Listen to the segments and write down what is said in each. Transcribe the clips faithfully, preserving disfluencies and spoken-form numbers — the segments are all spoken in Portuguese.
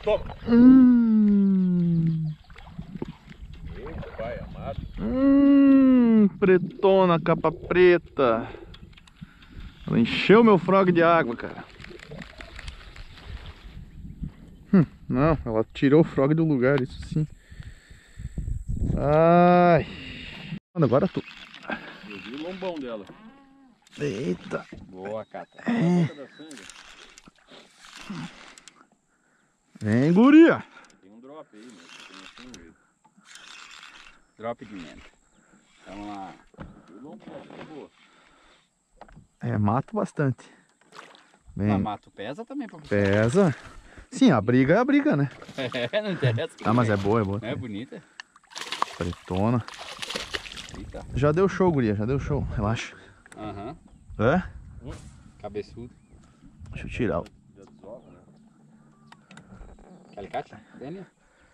Toma. Hum. Eita, pai amado. Hum, pretona, capa preta. Ela encheu meu frog de água, cara. Hum, não, ela tirou o frog do lugar, isso sim. Ai. Agora tu. Eu vi o lombão dela. Eita. Boa, Cata. É. Boca da sangue. Vem, guria. Tem um drop aí, mas tem um jeito. Drop de menta. Vamos lá. O lombo dela, boa. É, mato bastante. Vem. Mas mato pesa também pra você. Pesa. Sim, a briga é a briga, né? É, não interessa. Ah, mas é boa, é boa. Não é bonita? Pretona. Eita. Já deu show, guria, já deu show. Relaxa. Aham. É? Hum. Cabeçudo. Deixa eu tirar o... Já desova, né? Quer alicate? Vem ali.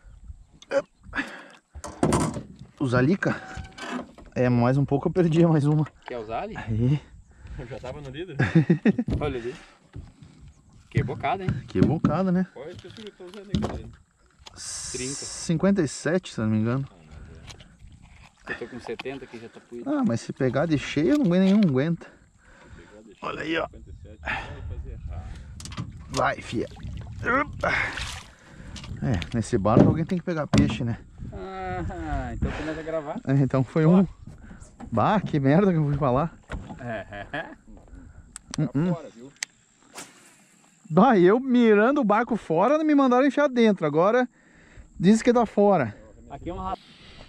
Os alica? É, mais um pouco eu perdi mais uma. Quer usar ali? Aí. Eu já tava no líder. Olha ali. Que bocada, hein? Que bocada, né? Qual é a espessura que eu tô usando aí, cara? trinta. cinquenta e sete, se não me engano. Eu tô com setenta aqui, já tá puído. Ah, mas se pegar de cheio, não nenhum aguenta. Olha aí, ó. cinquenta e sete, vai fazer errado. Vai, fia. É, nesse barco alguém tem que pegar peixe, né? Ah, então começa a gravar. É, então foi um... Bah, que merda que eu fui falar. É, é. Hum, Tá hum. fora, viu? Bah, eu mirando o barco fora, me mandaram enfiar dentro. Agora diz que tá fora. Aqui é uma rata.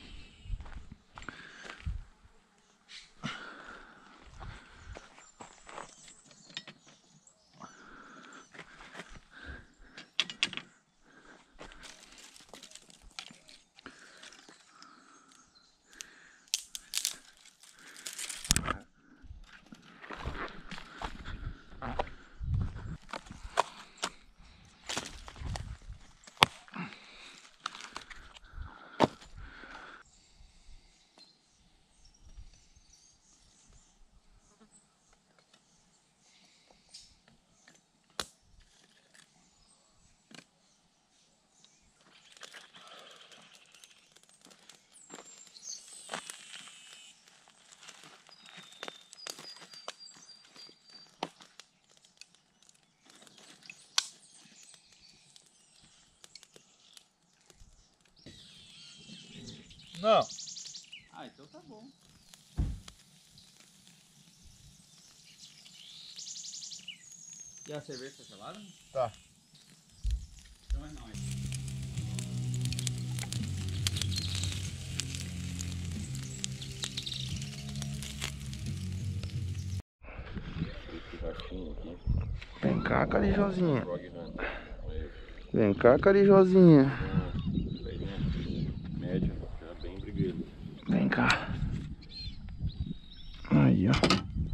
Não. Ah, então tá bom. E a cerveja tá gelada? Tá. Então é nóis. Vem cá, carijozinha. Vem cá, carijozinha. Média, já bem brigueiro. Vem cá. Aí, ó.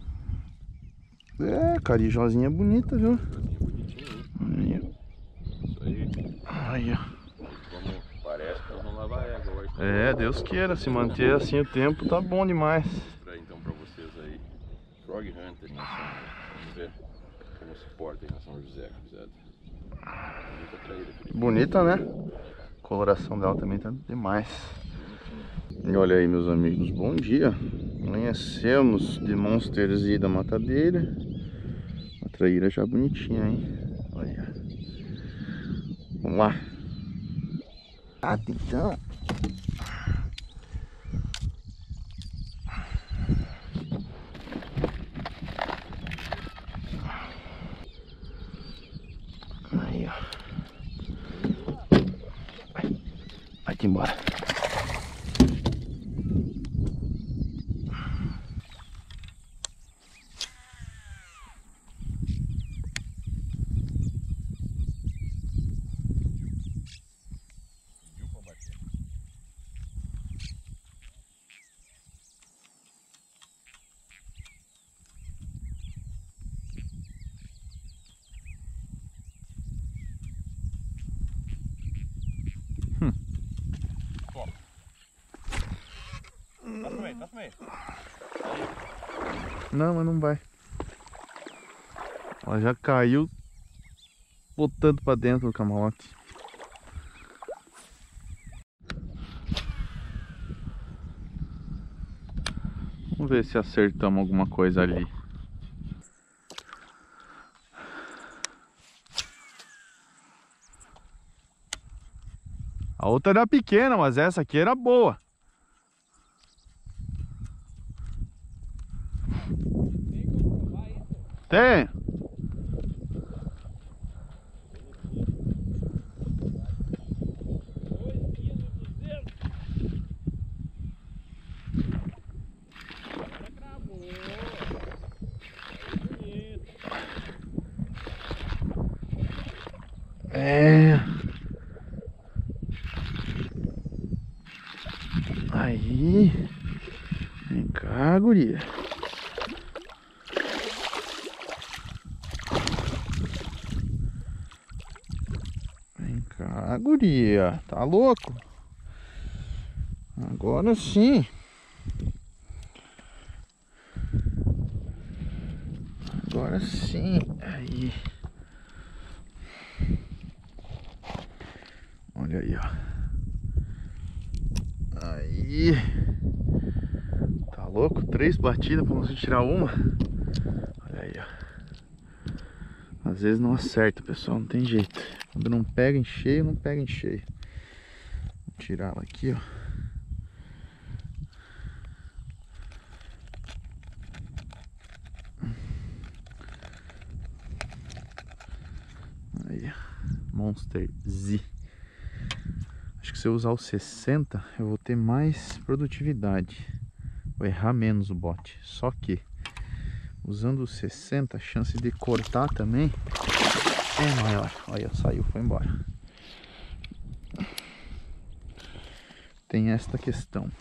É, carijozinha bonita, viu? Bonitinho, Aí, isso aí. ó. Aí, ó. Como parece que nós vamos lavar a égua hoje. É, Deus queira, se manter assim o tempo tá bom demais. Vou mostrar então pra vocês aí. Frog Hunter, né? Vamos ver como se porta aí na São José, cruzada. Bonita traíra, Felipe. Bonita, né? A coloração dela também tá demais. E olha aí, meus amigos, bom dia. Amanhecemos de Monster Z da matadeira. A traíra já bonitinha, hein? Olha. Vamos lá. Atenção. Aí, ó. Vai, vai-te embora. Passa no meio, passa no meio. Não, mas não vai. Ela já caiu botando pra dentro do camarote. Vamos ver se acertamos alguma coisa ali. A outra era pequena, mas essa aqui era boa. Tem. É. Aí. Vem cá, guria. Vem cá, guria. Tá louco? Agora sim. Agora sim. Aí. Olha aí, ó. Aí. Tá louco? Três batidas pra você tirar uma. Olha aí, ó. Às vezes não acerta, pessoal. Não tem jeito. Quando não pega em cheio, não pega em cheio. Vou tirar ela aqui, ó. Aí, Monster Z. Acho que se eu usar o sessenta, eu vou ter mais produtividade. Vou errar menos o bote. Só que, usando o sessenta, a chance de cortar também é maior. Olha, saiu, foi embora. Tem esta questão.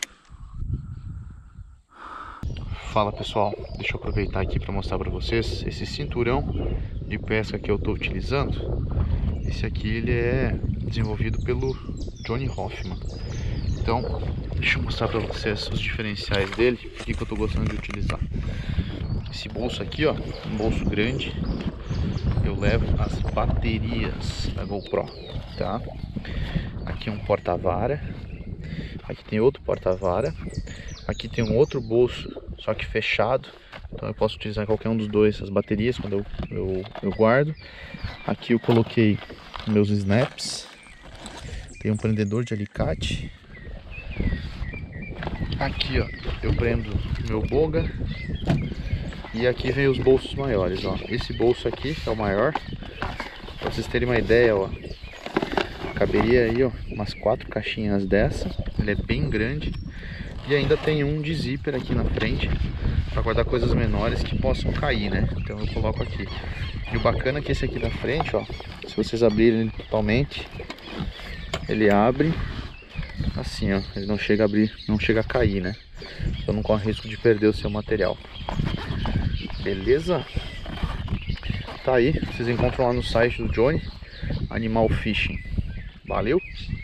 Fala pessoal, deixa eu aproveitar aqui para mostrar para vocês esse cinturão de pesca que eu estou utilizando. Esse aqui ele é desenvolvido pelo Johnny Hoffman. Então, deixa eu mostrar para vocês os diferenciais dele, o que eu estou gostando de utilizar. Esse bolso aqui, ó, um bolso grande, eu levo as baterias da GoPro, tá? Aqui um porta-vara, aqui tem outro porta-vara, aqui tem um outro bolso, só que fechado, então eu posso utilizar qualquer um dos dois, as baterias quando eu, eu, eu guardo. Aqui eu coloquei meus snaps, tem um prendedor de alicate. Aqui, ó, eu prendo meu boga. E aqui vem os bolsos maiores, ó. Esse bolso aqui é o maior. Pra vocês terem uma ideia, ó, caberia aí, ó, umas quatro caixinhas dessa. Ele é bem grande. E ainda tem um de zíper aqui na frente, para guardar coisas menores que possam cair, né? Então eu coloco aqui. E o bacana é que esse aqui da frente, ó, se vocês abrirem ele totalmente, ele abre assim, ó. Ele não chega a abrir, não chega a cair, né? Então não corre risco de perder o seu material. Beleza? Tá aí, vocês encontram lá no site do Johnny, Animal Fishing. Valeu!